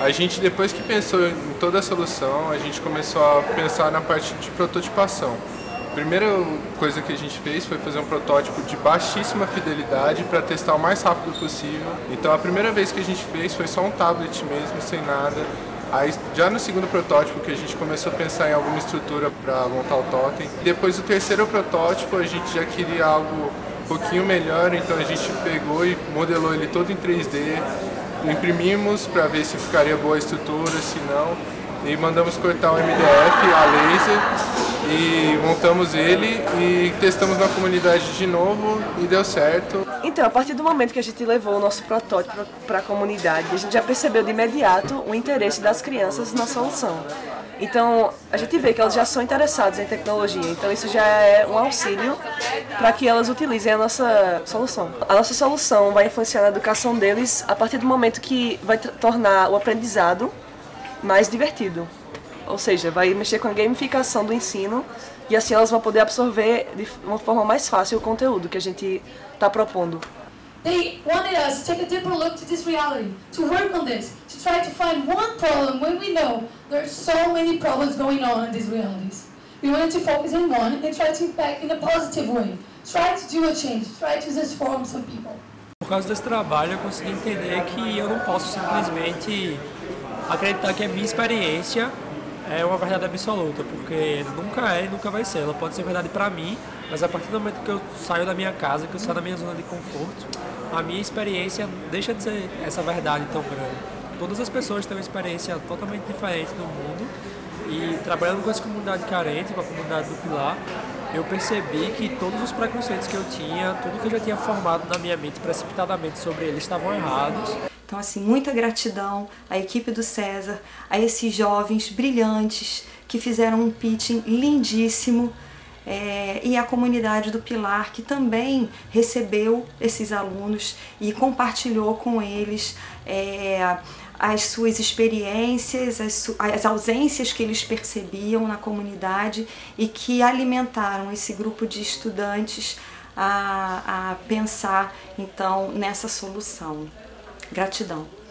A gente, depois que pensou em toda a solução, a gente começou a pensar na parte de prototipação. A primeira coisa que a gente fez foi fazer um protótipo de baixíssima fidelidade para testar o mais rápido possível. Então a primeira vez que a gente fez foi só um tablet mesmo, sem nada. Aí já no segundo protótipo que a gente começou a pensar em alguma estrutura para montar o totem. Depois do terceiro protótipo a gente já queria algo um pouquinho melhor, então a gente pegou e modelou ele todo em 3D, imprimimos para ver se ficaria boa a estrutura, se não, e mandamos cortar o MDF a laser e montamos ele e testamos na comunidade de novo e deu certo. Então, a partir do momento que a gente levou o nosso protótipo para a comunidade, a gente já percebeu de imediato o interesse das crianças na solução. Então, a gente vê que elas já são interessadas em tecnologia, então isso já é um auxílio para que elas utilizem a nossa solução. A nossa solução vai influenciar na educação deles a partir do momento que vai tornar o aprendizado mais divertido. Ou seja, vai mexer com a gamificação do ensino e assim elas vão poder absorver de uma forma mais fácil o conteúdo que a gente está propondo. They wanted us to take a deeper look to this reality, to work on this, to try to find one problem when we know there are so many problems going on in these realities. We wanted to focus on one and try to impact in a positive way, try to do a change, try to transform some people. Por causa desse trabalho eu consegui entender que eu não posso simplesmente acreditar que a minha experiência é uma verdade absoluta, porque nunca é e nunca vai ser. Ela pode ser verdade para mim, mas a partir do momento que eu saio da minha casa, que eu saio da minha zona de conforto, a minha experiência deixa de ser essa verdade tão grande. Todas as pessoas têm uma experiência totalmente diferente no mundo e trabalhando com essa comunidade carente, com a comunidade do Pilar, eu percebi que todos os preconceitos que eu tinha, tudo que eu já tinha formado na minha mente precipitadamente sobre eles estavam errados. Então, assim, muita gratidão à equipe do César, a esses jovens brilhantes que fizeram um pitching lindíssimo e a comunidade do Pilar, que também recebeu esses alunos e compartilhou com eles as suas experiências, as ausências que eles percebiam na comunidade e que alimentaram esse grupo de estudantes a pensar, então, nessa solução. Gratidão.